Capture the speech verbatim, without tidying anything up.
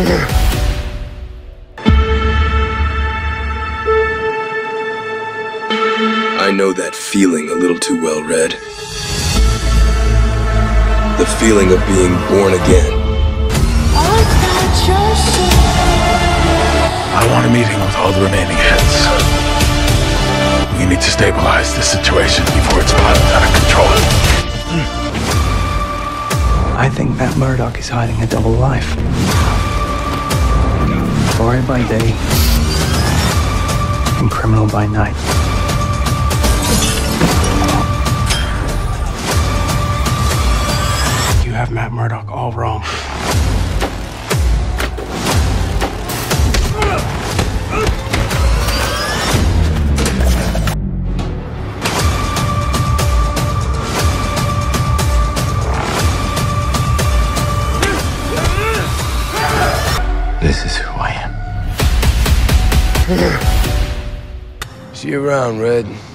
I know that feeling a little too well, Red. The feeling of being born again. I want a meeting with all the remaining heads. We need to stabilize this situation before it spirals out of control. I think Matt Murdock is hiding a double life. Glory by day and criminal by night. You have Matt Murdock all wrong. This is who I am. See you around, Red.